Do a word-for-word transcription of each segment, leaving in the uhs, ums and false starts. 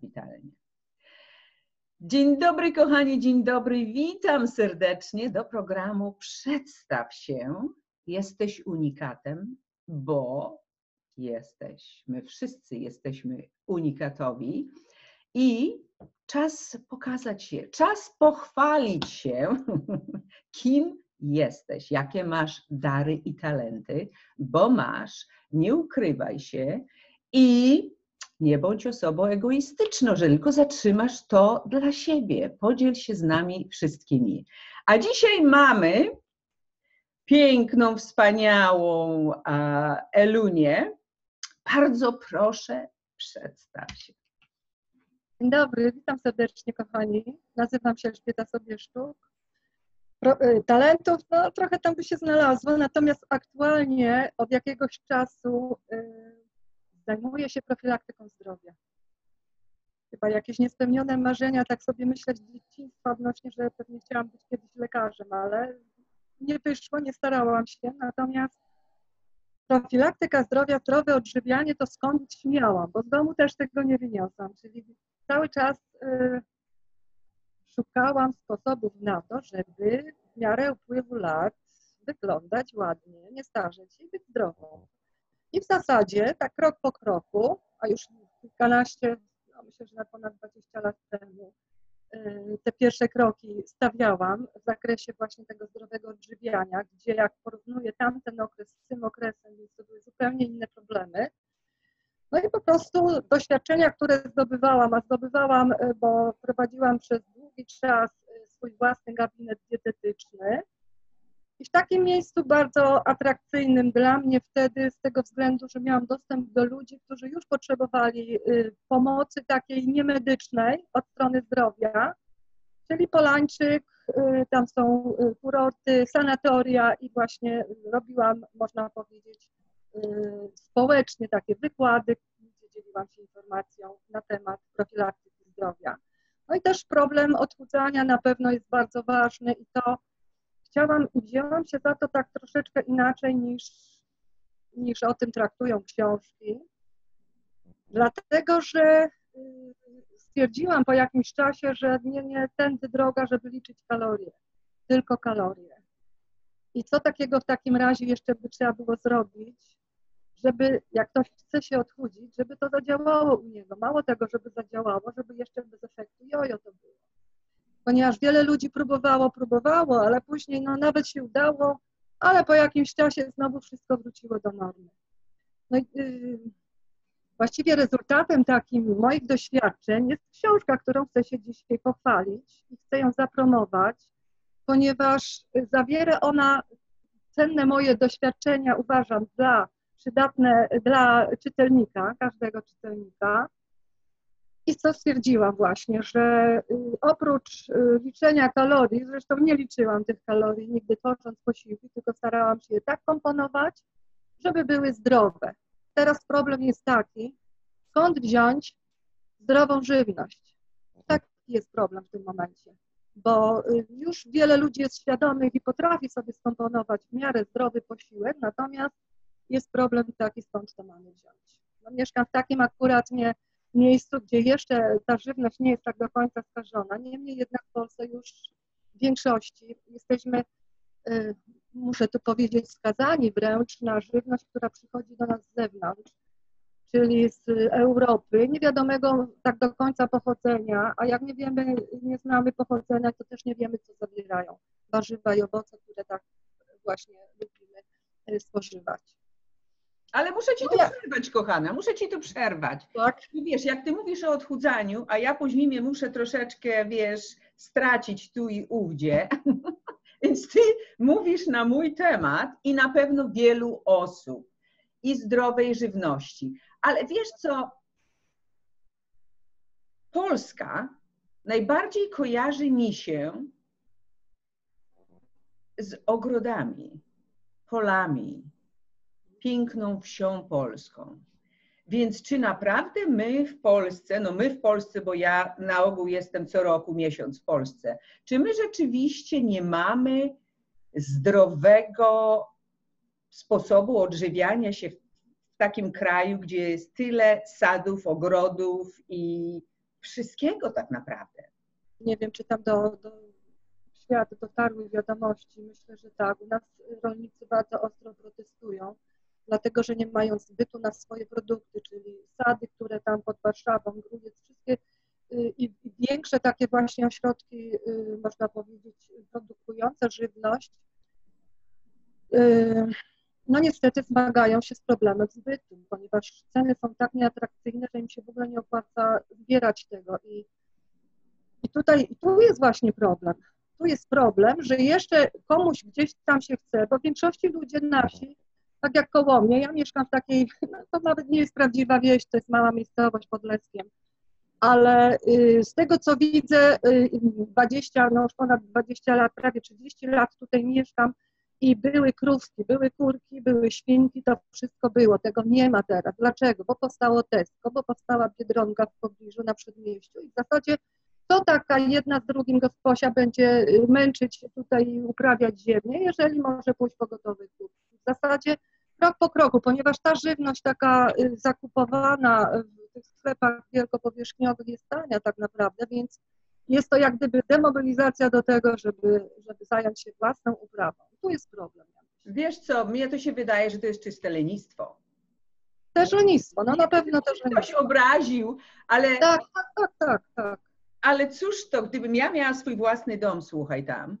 witalnie. Dzień dobry kochani, dzień dobry, witam serdecznie do programu Przedstaw się. Jesteś unikatem, bo jesteś, my wszyscy jesteśmy unikatowi i czas pokazać się, czas pochwalić się, kim jesteś, jakie masz dary i talenty, bo masz, nie ukrywaj się i nie bądź osobą egoistyczną, że tylko zatrzymasz to dla siebie. Podziel się z nami wszystkimi. A dzisiaj mamy piękną, wspaniałą Elunię. Bardzo proszę, przedstaw się. Dzień dobry, witam serdecznie kochani. Nazywam się Elżbieta Sobieszczuk. Talentów, no trochę tam by się znalazło, natomiast aktualnie od jakiegoś czasu y, zajmuję się profilaktyką zdrowia. Chyba jakieś niespełnione marzenia, tak sobie myślę z dzieciństwa odnośnie, że pewnie chciałam być kiedyś lekarzem, ale nie wyszło, nie starałam się, natomiast profilaktyka zdrowia, zdrowe odżywianie to skąd śmiałam, bo z domu też tego nie wyniosłam, czyli cały czas y, szukałam sposobów na to, żeby w miarę upływu lat wyglądać ładnie, nie starzeć się i być zdrową. I w zasadzie tak krok po kroku, a już kilkanaście, no myślę, że na ponad dwadzieścia lat temu y, te pierwsze kroki stawiałam w zakresie właśnie tego zdrowego odżywiania, gdzie jak porównuję tamten okres z tym okresem, więc to były zupełnie inne problemy. No i po prostu doświadczenia, które zdobywałam, a zdobywałam, bo prowadziłam przez długi czas swój własny gabinet dietetyczny i w takim miejscu bardzo atrakcyjnym dla mnie wtedy z tego względu, że miałam dostęp do ludzi, którzy już potrzebowali pomocy takiej niemedycznej od strony zdrowia, czyli Polańczyk, tam są kurorty, sanatoria i właśnie robiłam, można powiedzieć, społecznie takie wykłady, gdzie dzieliłam się informacją na temat profilaktyki zdrowia. No i też problem odchudzania na pewno jest bardzo ważny i to chciałam i wzięłam się za to tak troszeczkę inaczej niż, niż o tym traktują książki, dlatego że stwierdziłam po jakimś czasie, że nie, nie tędy droga, żeby liczyć kalorie, tylko kalorie. I co takiego w takim razie jeszcze by trzeba było zrobić, żeby jak ktoś chce się odchudzić, żeby to zadziałało u niego. Mało tego, żeby zadziałało, żeby jeszcze bez efektu jojo to było. Ponieważ wiele ludzi próbowało, próbowało, ale później no nawet się udało, ale po jakimś czasie znowu wszystko wróciło do normy. No i yy, właściwie rezultatem takim moich doświadczeń jest książka, którą chcę się dzisiaj pochwalić i chcę ją zapromować, ponieważ zawiera ona cenne moje doświadczenia, uważam, dla przydatne dla czytelnika, każdego czytelnika. I co stwierdziłam właśnie, że oprócz liczenia kalorii, zresztą nie liczyłam tych kalorii nigdy tworząc posiłki, tylko starałam się je tak komponować, żeby były zdrowe. Teraz problem jest taki, skąd wziąć zdrową żywność. Taki jest problem w tym momencie, bo już wiele ludzi jest świadomych i potrafi sobie skomponować w miarę zdrowy posiłek, natomiast jest problem taki, skąd to mamy wziąć. No, mieszkam w takim akurat nie, miejscu, gdzie jeszcze ta żywność nie jest tak do końca skażona. Niemniej jednak w Polsce już w większości jesteśmy, y, muszę tu powiedzieć, skazani wręcz na żywność, która przychodzi do nas z zewnątrz, czyli z Europy, niewiadomego tak do końca pochodzenia, a jak nie wiemy, nie znamy pochodzenia, to też nie wiemy, co zawierają warzywa i owoce, które tak właśnie lubimy spożywać. Ale muszę ci tu przerwać, kochana, muszę ci tu przerwać. Tak? I wiesz, jak ty mówisz o odchudzaniu, a ja później mnie muszę troszeczkę, wiesz, stracić tu i ówdzie, więc ty mówisz na mój temat i na pewno wielu osób i zdrowej żywności. Ale wiesz co, Polska najbardziej kojarzy mi się z ogrodami, polami, piękną wsią polską. Więc czy naprawdę my w Polsce, no my w Polsce, bo ja na ogół jestem co roku miesiąc w Polsce, czy my rzeczywiście nie mamy zdrowego sposobu odżywiania się w takim kraju, gdzie jest tyle sadów, ogrodów i wszystkiego tak naprawdę. Nie wiem, czy tam do, do świata dotarły wiadomości. Myślę, że tak. U nas rolnicy bardzo ostro protestują, dlatego że nie mają zbytu na swoje produkty, czyli sady, które tam pod Warszawą, Grójec, wszystkie i większe takie właśnie ośrodki, można powiedzieć, produkujące żywność, no niestety zmagają się z problemem zbytu, ponieważ ceny są tak nieatrakcyjne, że im się w ogóle nie opłaca zbierać tego. I, i tutaj i tu jest właśnie problem. Tu jest problem, że jeszcze komuś gdzieś tam się chce, bo w większości ludzie na wsi, tak jak koło mnie, ja mieszkam w takiej, no to nawet nie jest prawdziwa wieś, to jest mała miejscowość pod Leskiem, ale z tego co widzę, dwadzieścia, no już ponad dwadzieścia lat, prawie trzydzieści lat tutaj mieszkam i były krówki, były kurki, były świnki, to wszystko było, tego nie ma teraz. Dlaczego? Bo powstało Tesco, bo powstała Biedronka w pobliżu na Przedmieściu i w zasadzie to taka jedna z drugim gosposia będzie męczyć się tutaj i uprawiać ziemię, jeżeli może pójść po gotowy kup. W zasadzie krok po kroku, ponieważ ta żywność taka zakupowana w tych sklepach wielkopowierzchniowych jest tania tak naprawdę, więc jest to jak gdyby demobilizacja do tego, żeby, żeby zająć się własną uprawą. Tu jest problem. Wiesz co, mnie to się wydaje, że to jest czyste lenistwo. Też lenistwo, no na pewno też lenistwo. Ktoś obraził, ale... Tak, tak, tak, tak, tak. Ale cóż to, gdybym ja miała swój własny dom, słuchaj tam,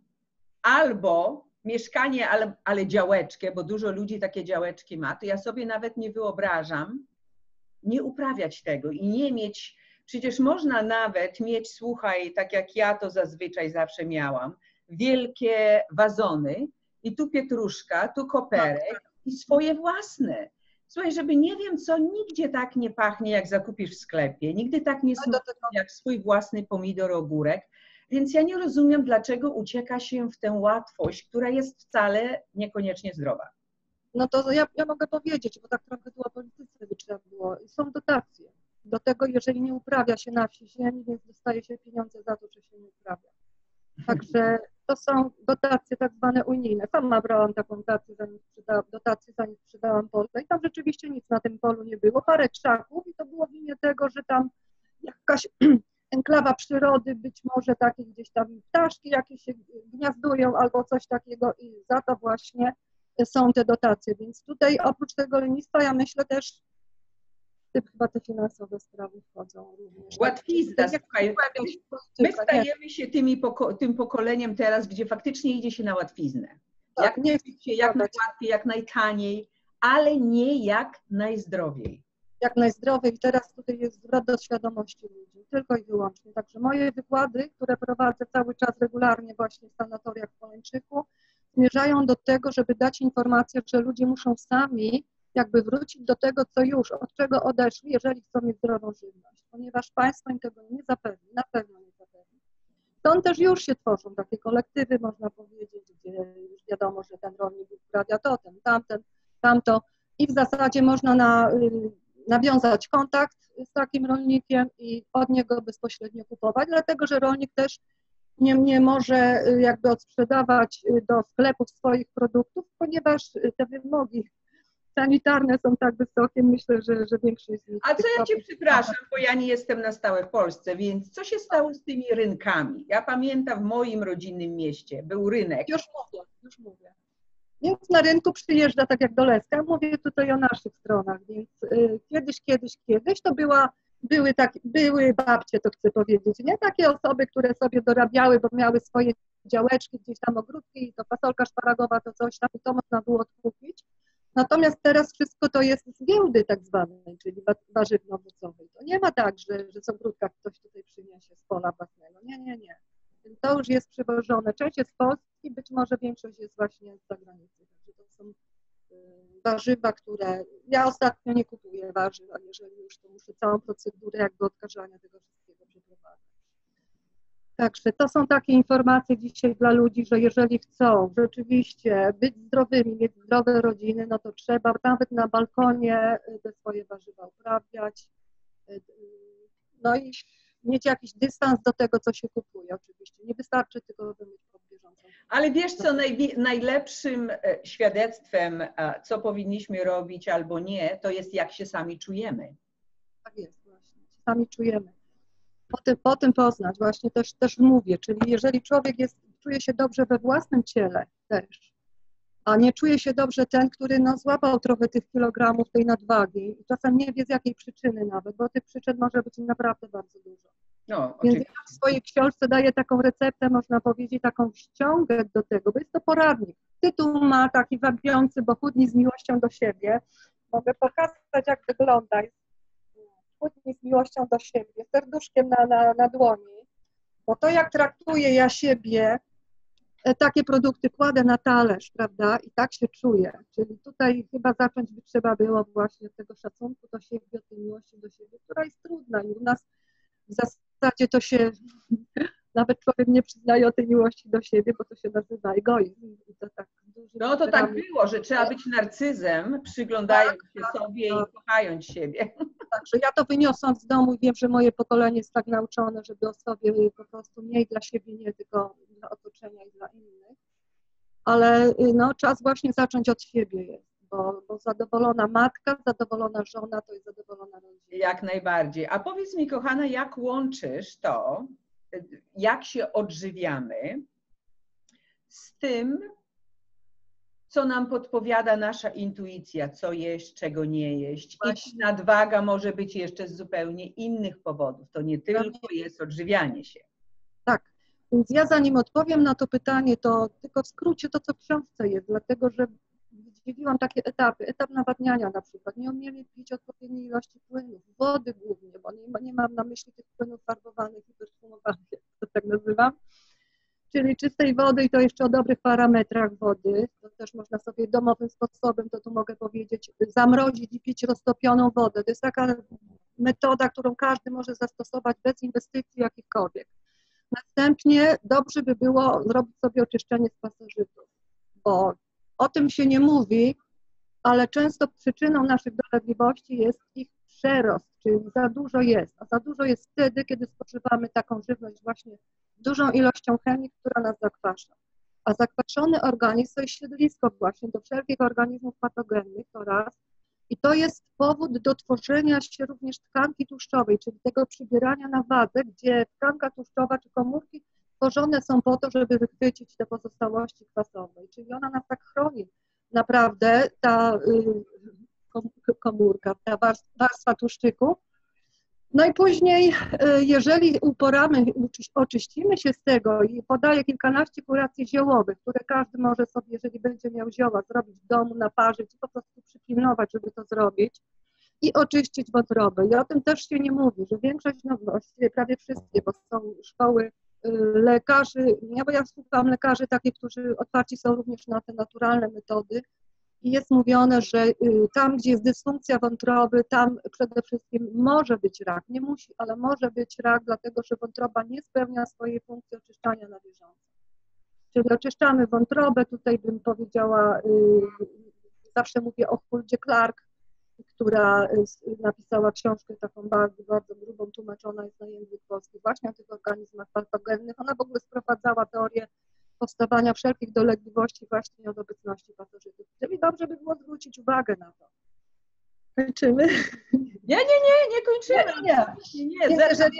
albo mieszkanie, ale, ale działeczkę, bo dużo ludzi takie działeczki ma, to ja sobie nawet nie wyobrażam nie uprawiać tego i nie mieć, przecież można nawet mieć, słuchaj, tak jak ja to zazwyczaj zawsze miałam, wielkie wazony i tu pietruszka, tu koperek i swoje własne. Słuchaj, żeby nie wiem co, nigdzie tak nie pachnie, jak zakupisz w sklepie, nigdy tak nie smakuje jak swój własny pomidor, ogórek, więc ja nie rozumiem, dlaczego ucieka się w tę łatwość, która jest wcale niekoniecznie zdrowa. No to ja, ja mogę powiedzieć, bo tak trochę tu o polityce by trzeba było. Są dotacje. Do tego, jeżeli nie uprawia się na wsi ziemi, więc dostaje się pieniądze za to, że się nie uprawia. Także to są dotacje tak zwane unijne. Sama brałam taką dotację, zanim sprzedałam, dotację, zanim sprzedałam pole i tam rzeczywiście nic na tym polu nie było. Parę krzaków i to było w imię tego, że tam jakaś enklawa przyrody, być może takie gdzieś tam ptaszki jakieś się gniazdują albo coś takiego i za to właśnie są te dotacje. Więc tutaj oprócz tego lenistwa ja myślę też chyba te finansowe sprawy wchodzą również. Łatwizna, słuchaj, my stajemy się tymi poko tym pokoleniem teraz, gdzie faktycznie idzie się na łatwiznę. Tak, jak nie się jak najłatwiej, jak najtaniej, ale nie jak najzdrowiej. Jak najzdrowiej. Teraz tutaj jest zwrot do świadomości ludzi, tylko i wyłącznie. Także moje wykłady, które prowadzę cały czas regularnie właśnie w sanatoriach w Polańczyku, zmierzają do tego, żeby dać informację, że ludzie muszą sami jakby wrócić do tego, co już, od czego odeszli, jeżeli chcą mieć zdrową żywność, ponieważ państwo im tego nie zapewni, na pewno nie zapewni. Stąd też już się tworzą takie kolektywy, można powiedzieć, gdzie już wiadomo, że ten rolnik uprawia to, ten, tamten, tamto i w zasadzie można na, nawiązać kontakt z takim rolnikiem i od niego bezpośrednio kupować, dlatego że rolnik też nie, nie może jakby odsprzedawać do sklepów swoich produktów, ponieważ te wymogi sanitarne są tak wysokie, myślę, że, że większość z nich... A co ja Cię przepraszam, bo ja nie jestem na stałe w Polsce, więc co się stało z tymi rynkami? Ja pamiętam w moim rodzinnym mieście był rynek. Już mówię, już mówię. Więc na rynku przyjeżdża tak jak do Leska, mówię tutaj o naszych stronach, więc y, kiedyś, kiedyś, kiedyś to była, były, tak, były babcie, to chcę powiedzieć, nie takie osoby, które sobie dorabiały, bo miały swoje działeczki, gdzieś tam ogródki, to fasolka szparagowa, to coś tam i to można było odkupić. Natomiast teraz wszystko to jest z giełdy tak zwanej, czyli warzywno-owocowej. To nie ma tak, że, że z ogródka ktoś tutaj przyniesie z pola własnego. Nie, nie, nie. To już jest przywożone. Część jest z Polski, być może większość jest właśnie z zagranicy. Także to są warzywa, które... Ja ostatnio nie kupuję warzyw, a jeżeli już, to muszę całą procedurę jakby odkażania tego wszystkiego przeprowadzić. Także to są takie informacje dzisiaj dla ludzi, że jeżeli chcą rzeczywiście być zdrowymi, mieć zdrowe rodziny, no to trzeba nawet na balkonie te swoje warzywa uprawiać, no i mieć jakiś dystans do tego, co się kupuje oczywiście. Nie wystarczy tylko mieć pod bieżącą. Ale wiesz co, naj, najlepszym świadectwem, co powinniśmy robić albo nie, to jest jak się sami czujemy. Tak jest właśnie, sami czujemy. Po tym, po tym poznać, właśnie też, też mówię, czyli jeżeli człowiek jest, czuje się dobrze we własnym ciele też, a nie czuje się dobrze ten, który no, złapał trochę tych kilogramów tej nadwagi i czasem nie wie z jakiej przyczyny nawet, bo tych przyczyn może być naprawdę bardzo dużo. No, Więc ja w swojej książce daję taką receptę, można powiedzieć, taką ściągę do tego, bo jest to poradnik. Tytuł ma taki wabiący, bo chudnij z miłością do siebie. Mogę pokazać, jak wygląda. Chudnij z miłością do siebie, serduszkiem na, na, na dłoni, bo to jak traktuję ja siebie, takie produkty kładę na talerz, prawda, i tak się czuję. Czyli tutaj chyba zacząć by trzeba było właśnie od tego szacunku do siebie, od tej miłości do siebie, która jest trudna i u nas w zasadzie to się, nawet człowiek nie przyznaje o tej miłości do siebie, bo to się nazywa egoizm. I to tak no to tak było, że trzeba być narcyzem, przyglądając tak, się tak, sobie tak. i kochając siebie. Także ja to wyniosłam z domu i wiem, że moje pokolenie jest tak nauczone, żeby o sobie po prostu mniej dla siebie, nie tylko dla otoczenia i dla innych. Ale no, czas właśnie zacząć od siebie jest, bo, bo zadowolona matka, zadowolona żona to jest zadowolona rodzina. Jak najbardziej. A powiedz mi, kochana, jak łączysz to, jak się odżywiamy z tym, co nam podpowiada nasza intuicja, co jeść, czego nie jeść. Właśnie. I nadwaga może być jeszcze z zupełnie innych powodów. To nie tylko jest odżywianie się. Tak, więc ja zanim odpowiem na to pytanie, to tylko w skrócie to, co w książce jest, dlatego że wydzieliłam takie etapy. Etap nawadniania na przykład. Nie umiemy pić odpowiedniej ilości płynów, wody głównie, bo nie, nie mam na myśli tych płynów farbowanych i perfumowanych, to tak nazywam. Czyli czystej wody i to jeszcze o dobrych parametrach wody. To też można sobie domowym sposobem, to tu mogę powiedzieć, zamrozić i pić roztopioną wodę. To jest taka metoda, którą każdy może zastosować bez inwestycji jakichkolwiek. Następnie dobrze by było zrobić sobie oczyszczenie z pasożytów, bo o tym się nie mówi, ale często przyczyną naszych dolegliwości jest ich przerost, czyli za dużo jest, a za dużo jest wtedy, kiedy spożywamy taką żywność właśnie dużą ilością chemii, która nas zakwasza. A zakwaszony organizm to jest siedlisko właśnie do wszelkich organizmów patogennych, to raz. I to jest powód do tworzenia się również tkanki tłuszczowej, czyli tego przybierania na wadze, gdzie tkanka tłuszczowa czy komórki tworzone są po to, żeby wychwycić te pozostałości kwasowe. Czyli ona nas tak chroni. Naprawdę ta y, komórka, ta warstwa tłuszczyku. No i później, jeżeli uporamy, oczyścimy się z tego i podaję kilkanaście kuracji ziołowych, które każdy może sobie, jeżeli będzie miał zioła, zrobić w domu, naparzyć i po prostu przypilnować, żeby to zrobić i oczyścić wątrobę. I o tym też się nie mówi, że większość, no właściwie prawie wszystkie, bo są szkoły lekarzy, ja, bo ja słucham lekarzy takich, którzy otwarci są również na te naturalne metody, i jest mówione, że tam, gdzie jest dysfunkcja wątroby, tam przede wszystkim może być rak. Nie musi, ale może być rak, dlatego że wątroba nie spełnia swojej funkcji oczyszczania na bieżąco. Czyli oczyszczamy wątrobę, tutaj bym powiedziała, zawsze mówię o Huldzie Clark, która napisała książkę taką bardzo, bardzo grubą, tłumaczona jest na język polski, właśnie o tych organizmach patogennych. Ona w ogóle sprowadzała teorię powstawania wszelkich dolegliwości właśnie od obecności pasożytów. Czyli dobrze by było zwrócić uwagę na to. Kończymy? Nie, nie, nie, nie kończymy. Nie, nie, nie, nie. Jeżeli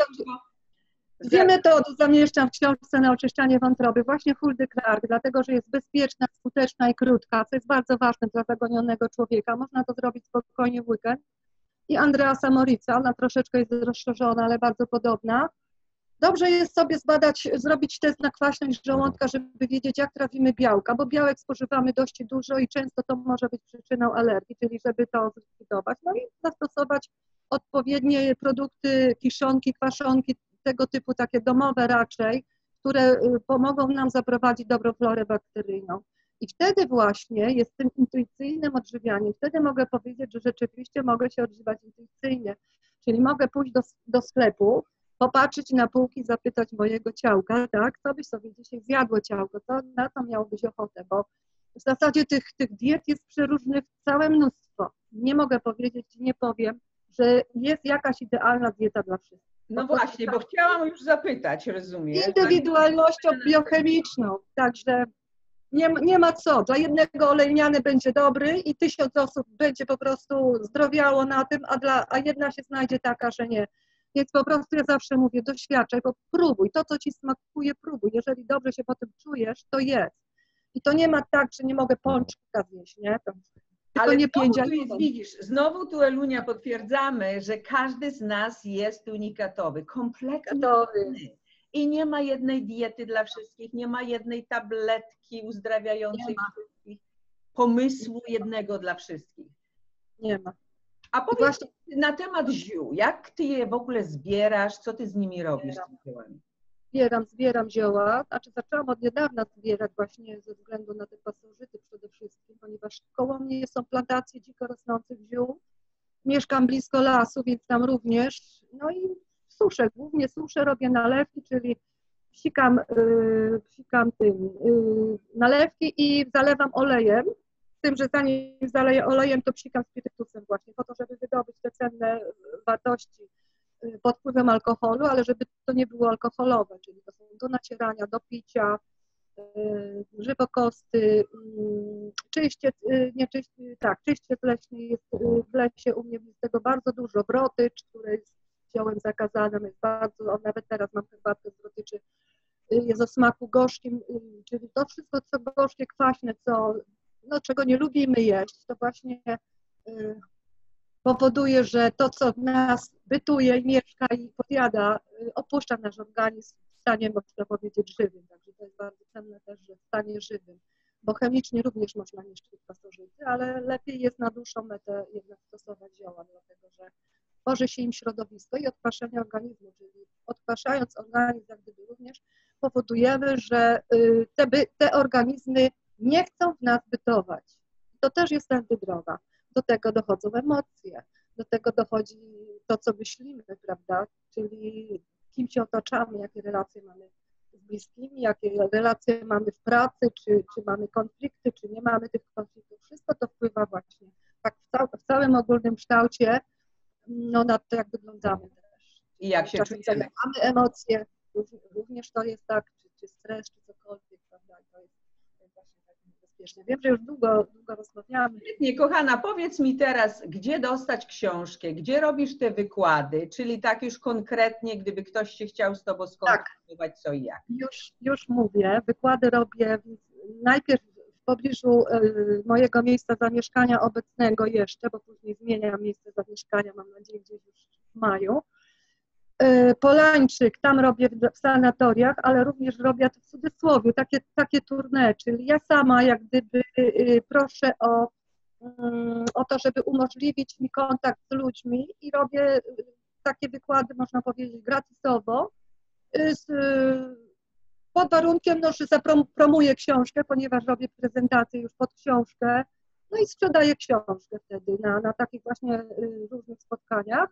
dwie metody zamieszczam w książce na oczyszczanie wątroby, właśnie Huldy Clark, dlatego że jest bezpieczna, skuteczna i krótka, co jest bardzo ważne dla zagonionego człowieka. Można to zrobić spokojnie w weekend. I Andreasa Morica, ona troszeczkę jest rozszerzona, ale bardzo podobna. Dobrze jest sobie zbadać, zrobić test na kwaśność żołądka, żeby wiedzieć, jak trawimy białka, bo białek spożywamy dość dużo i często to może być przyczyną alergii, czyli żeby to zlikwidować. No i zastosować odpowiednie produkty, kiszonki, kwaszonki, tego typu takie domowe raczej, które pomogą nam zaprowadzić dobrą florę bakteryjną. I wtedy właśnie jest tym intuicyjnym odżywianiem. Wtedy mogę powiedzieć, że rzeczywiście mogę się odżywiać intuicyjnie. Czyli mogę pójść do, do sklepu, popatrzeć na półki, zapytać mojego ciałka, tak, co byś sobie dzisiaj zjadło ciałko, co, na co miałbyś ochotę, bo w zasadzie tych, tych diet jest przeróżnych całe mnóstwo. Nie mogę powiedzieć, nie powiem, że jest jakaś idealna dieta dla wszystkich. No właśnie, bo chciałam już zapytać, rozumiem. Indywidualnością biochemiczną, także nie, nie ma co. Dla jednego olejniany będzie dobry i tysiąc osób będzie po prostu zdrowiało na tym, a, dla, a jedna się znajdzie taka, że nie. Więc po prostu ja zawsze mówię, doświadczaj, bo próbuj, to co ci smakuje, próbuj. Jeżeli dobrze się potem czujesz, to jest. I to nie ma tak, że nie mogę pączka zjeść, nie? To, tylko Ale nie znowu pięć, a tu jest, widzisz, znowu tu, Elunia, potwierdzamy, że każdy z nas jest unikatowy, kompletnie inny. I nie ma jednej diety dla wszystkich, nie ma jednej tabletki uzdrawiającej wszystkich, pomysłu jednego dla wszystkich. Nie ma. A powiedz właśnie na temat ziół, jak ty je w ogóle zbierasz, co ty z nimi robisz? Z tymi ziołami? Zbieram, zbieram zioła, znaczy zaczęłam od niedawna zbierać właśnie ze względu na te pasożyty przede wszystkim, ponieważ koło mnie są plantacje dziko rosnących ziół. Mieszkam blisko lasu, więc tam również, no i suszę, głównie suszę, robię nalewki, czyli psikam, yy, psikam tym yy, nalewki i zalewam olejem, z tym, że zanim zaleję olejem, to psikam spirytusem właśnie, po to, żeby wydobyć te cenne wartości pod wpływem alkoholu, ale żeby to nie było alkoholowe, czyli to są do nacierania, do picia, żywokosty, czyściec, nie czyściec, tak, czyściec leśny jest w lesie u mnie jest tego bardzo dużo, wrotycz, który jest ziołem zakazanym, jest bardzo, nawet teraz mam herbatkę z wrotyczy, jest o smaku gorzkim, czyli to wszystko, co gorzkie, kwaśne, co, no, czego nie lubimy jeść, to właśnie powoduje, że to, co w nas bytuje, mieszka i podjada, opuszcza nasz organizm w stanie, można powiedzieć, żywym. Także to jest bardzo cenne też, że w stanie żywym, bo chemicznie również można niszczyć pasożyty, ale lepiej jest na dłuższą metę jednak stosować zioła, dlatego że tworzy się im środowisko i odkwaszenie organizmu, czyli odkwaszając organizm, jak gdyby również powodujemy, że te, by, te organizmy nie chcą w nas bytować. To też jest tędy droga. Do tego dochodzą emocje, do tego dochodzi to, co myślimy, prawda, czyli kim się otaczamy, jakie relacje mamy z bliskimi, jakie relacje mamy w pracy, czy, czy mamy konflikty, czy nie mamy tych konfliktów. Wszystko to wpływa właśnie tak w, cał, w całym ogólnym kształcie, no na to, jak wyglądamy też. I jak się czasem czujemy. Mamy emocje, również to jest tak, czy, czy stres, czy cokolwiek, prawda, to jest właśnie tak niebezpieczne. Wiem, że już długo, długo rozmawiamy. Nie, kochana, powiedz mi teraz, gdzie dostać książkę, gdzie robisz te wykłady, czyli tak już konkretnie, gdyby ktoś się chciał z tobą skontaktować, co i jak. Już, już mówię, wykłady robię najpierw w pobliżu y, mojego miejsca zamieszkania obecnego jeszcze, bo później zmieniam miejsce zamieszkania, mam nadzieję, gdzieś już w maju. Y, Polańczyk, tam robię w, w sanatoriach, ale również robię w cudzysłowie, takie, takie tournée, czyli ja sama jak gdyby y, proszę o, y, o to, żeby umożliwić mi kontakt z ludźmi i robię y, takie wykłady, można powiedzieć, gratisowo, z, pod warunkiem, no, że zapromuję książkę, ponieważ robię prezentację już pod książkę, no i sprzedaję książkę wtedy na, na takich właśnie różnych spotkaniach.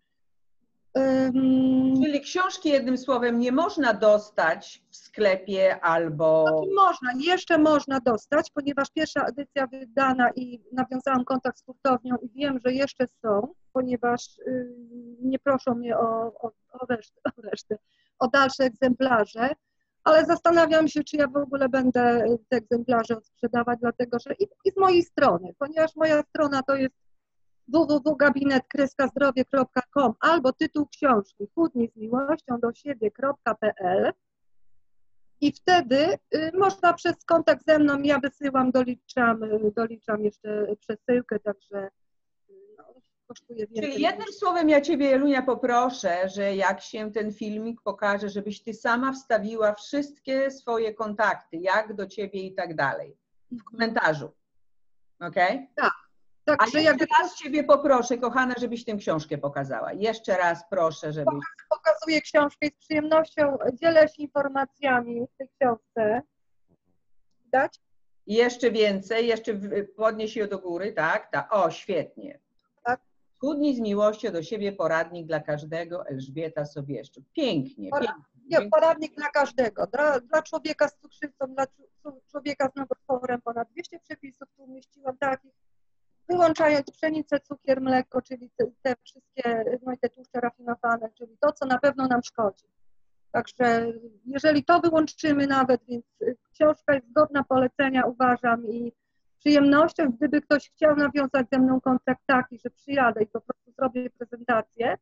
Um, Czyli książki jednym słowem nie można dostać w sklepie albo... Znaczy można, jeszcze można dostać, ponieważ pierwsza edycja wydana i nawiązałam kontakt z hurtownią i wiem, że jeszcze są, ponieważ y, nie proszą mnie o, o, o, resztę, o resztę, o dalsze egzemplarze, ale zastanawiam się, czy ja w ogóle będę te egzemplarze odsprzedawać, dlatego że i, i z mojej strony, ponieważ moja strona to jest w w w kropka gabinet kropka zdrowie kropka com albo tytuł książki chudnij z miłością do siebie kropka p l i wtedy y, można przez kontakt ze mną, ja wysyłam, doliczam, doliczam jeszcze przesyłkę, także no, kosztuje więcej. Czyli jednym słowem ja Ciebie, Elunia, poproszę, że jak się ten filmik pokaże, żebyś Ty sama wstawiła wszystkie swoje kontakty, jak do Ciebie i tak dalej, w komentarzu, okej? Okay? Tak. Tak, A że jeszcze jakby raz Ciebie poproszę, kochana, żebyś tę książkę pokazała. Jeszcze raz proszę, żebyś... Pokazuję książkę i z przyjemnością dzielę się informacjami w tej książce. Widać? Jeszcze więcej, jeszcze podnieś ją do góry, tak? tak. O, świetnie. Tak. Chudnij z miłością do siebie, poradnik dla każdego, Elżbieta Sobieszczuk. Pięknie, Pora, pięknie. Nie, poradnik dla każdego. Dla, dla człowieka z cukrzycą, dla człowieka z nowotworem ponad dwieście przepisów tu umieściłam takich, wyłączając pszenicę, cukier, mleko, czyli te, te wszystkie, no i te tłuszcze rafinowane, czyli to, co na pewno nam szkodzi. Także jeżeli to wyłączymy nawet, więc książka jest godna polecenia, uważam, i przyjemnością, gdyby ktoś chciał nawiązać ze mną kontakt taki, że przyjadę i po prostu zrobię prezentację,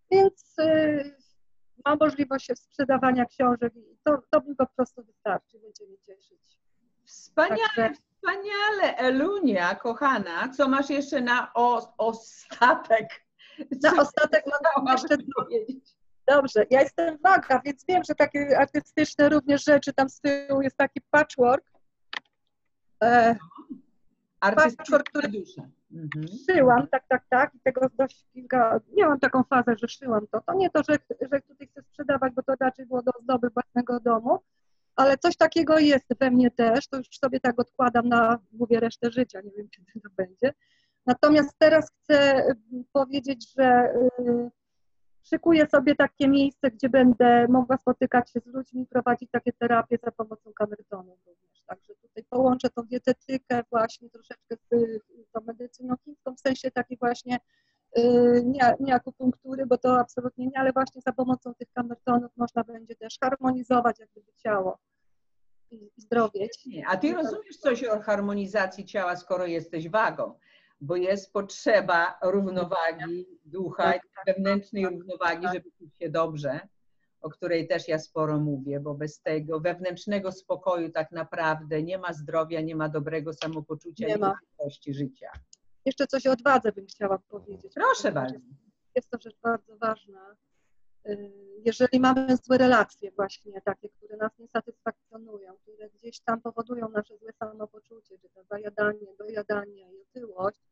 Więc y, mam możliwość sprzedawania książek i to, to mi po prostu wystarczy, będzie mnie cieszyć. Wspaniale, Także... wspaniale, Elunia, kochana. Co masz jeszcze na o, ostatek? Na ostatek mam jeszcze powiedzieć. Dobrze, ja jestem waga, więc wiem, że takie artystyczne również rzeczy, tam z tyłu jest taki patchwork. E, patchwork, który mhm. szyłam, tak, tak, tak, i tego dość kilka, miałam taką fazę, że szyłam to. To nie to, że, że tutaj chcę sprzedawać, bo to raczej było do ozdoby własnego domu, ale coś takiego jest we mnie też, to już sobie tak odkładam na, mówię, resztę życia, nie wiem, kiedy to będzie. Natomiast teraz chcę powiedzieć, że y, szykuję sobie takie miejsce, gdzie będę mogła spotykać się z ludźmi, prowadzić takie terapie za pomocą kamertonu również. Także tutaj połączę tą dietetykę właśnie troszeczkę z tą medycyną chińską, w sensie takiej właśnie y, nie, nie akupunktury, bo to absolutnie nie, ale właśnie za pomocą tych kamertonów można będzie też harmonizować jak gdyby ciało i, i zdrowieć. A ty rozumiesz coś o harmonizacji ciała, skoro jesteś wagą? Bo jest potrzeba równowagi ducha, wewnętrznej równowagi, żeby czuć się dobrze, o której też ja sporo mówię, bo bez tego wewnętrznego spokoju tak naprawdę nie ma zdrowia, nie ma dobrego samopoczucia, nie, nie ma jakości życia. Jeszcze coś o odwadze bym chciała powiedzieć. Proszę bardzo. Jest to rzecz bardzo ważna. Jeżeli mamy złe relacje właśnie takie, które nas nie satysfakcjonują, które gdzieś tam powodują nasze złe samopoczucie, czy to zajadanie, dojadanie i otyłość,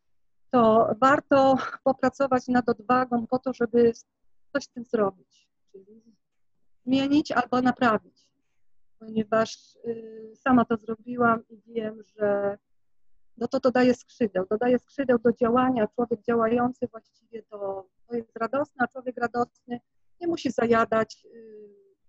to warto popracować nad odwagą po to, żeby coś z tym zrobić, czyli zmienić albo naprawić, ponieważ y, sama to zrobiłam i wiem, że no to dodaje skrzydeł, dodaje skrzydeł do działania. Człowiek działający właściwie to, to jest radosny, a człowiek radosny nie musi zajadać y,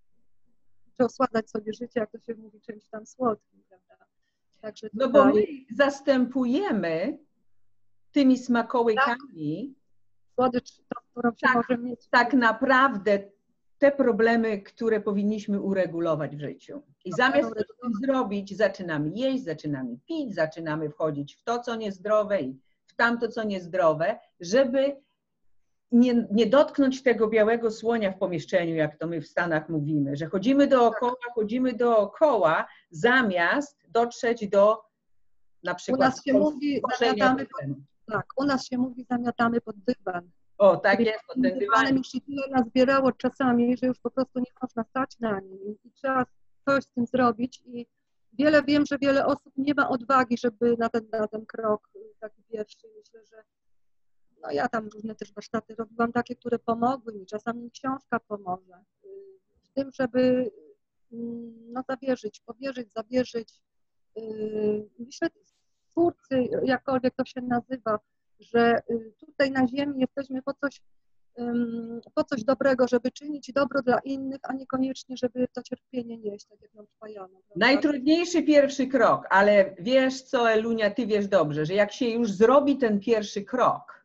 czy osładzać sobie życie, jak to się mówi, czymś tam słodkim, prawda? Także tutaj... No bo my zastępujemy tymi smakołykami, słodycz, to, którą się tak, może mieć. Tak naprawdę te problemy, które powinniśmy uregulować w życiu. I no, zamiast to zrobić, zaczynamy jeść, zaczynamy pić, zaczynamy wchodzić w to, co niezdrowe i w tamto, co niezdrowe, żeby nie, nie dotknąć tego białego słonia w pomieszczeniu, jak to my w Stanach mówimy, że chodzimy dookoła, chodzimy dookoła, zamiast dotrzeć do na przykład... U nas się mówi, zamiatamy, tak, u nas się mówi, zamiatamy pod dywan. O, tak jest, pod ten dywan. Już się tyle nazbierało czasami, że już po prostu nie można stać na nim i trzeba coś z tym zrobić i wiele, wiem, że wiele osób nie ma odwagi, żeby na ten, na ten krok taki pierwszy, myślę, że no ja tam różne też warsztaty robiłam takie, które pomogły mi, czasami książka pomoże w tym, żeby no zawierzyć, powierzyć, zawierzyć. Myślę, twórcy, jakkolwiek to się nazywa, że tutaj na ziemi jesteśmy po coś, po coś dobrego, żeby czynić dobro dla innych, a niekoniecznie, żeby to cierpienie nieść, tak jak nam trwajono. Najtrudniejszy pierwszy krok, ale wiesz co, Elunia, ty wiesz dobrze, że jak się już zrobi ten pierwszy krok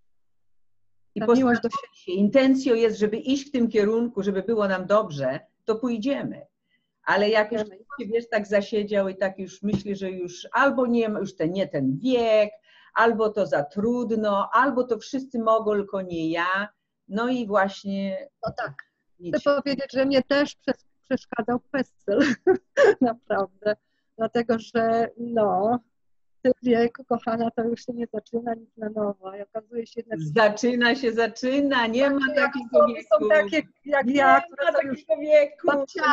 i postawi się, intencją jest, żeby iść w tym kierunku, żeby było nam dobrze, to pójdziemy. Ale jak już się, wiesz, tak zasiedział i tak już myśli, że już albo nie ma już ten, nie ten wiek, albo to za trudno, albo to wszyscy mogą, tylko nie ja. No i właśnie... No tak. Chcę się... powiedzieć, że mnie też przeszkadzał PESEL, naprawdę. Dlatego, że no, w tym wieku, kochana, to już się nie zaczyna nic na nowo. I okazuje się jednak... Zaczyna się, zaczyna, nie ma takiego wieku. Są takie jak nie ja, które ma są takiego wieku.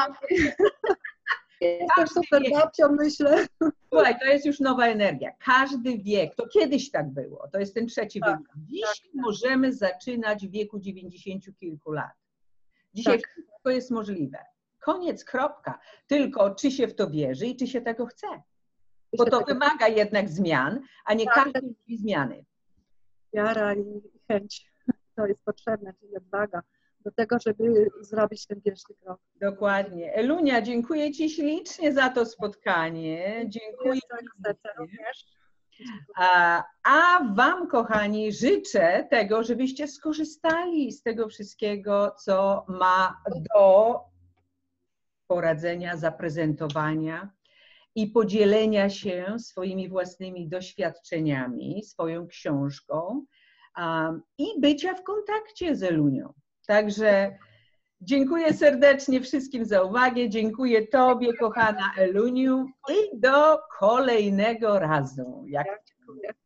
Jestem super babcią, myślę. Słuchaj, to jest już nowa energia. Każdy wiek, to kiedyś tak było, to jest ten trzeci tak, wiek. Dziś tak, tak. możemy zaczynać w wieku dziewięćdziesięciu kilku lat. Dzisiaj tak. wszystko jest możliwe. Koniec, kropka. Tylko czy się w to wierzy i czy się tego chce. Bo to wymaga jednak zmian, a nie tak. każdy lubi zmiany. Wiara i chęć, to jest potrzebne, czyli odwaga do tego, żeby zrobić ten pierwszy krok. Dokładnie. Elunia, dziękuję Ci ślicznie za to spotkanie. Dziękuję. również. A, a Wam, kochani, życzę tego, żebyście skorzystali z tego wszystkiego, co ma do poradzenia, zaprezentowania i podzielenia się swoimi własnymi doświadczeniami, swoją książką. um, i bycia w kontakcie z Elunią. Także dziękuję serdecznie wszystkim za uwagę, dziękuję Tobie, kochana Eluniu, i do kolejnego razu. Jak... Dziękuję.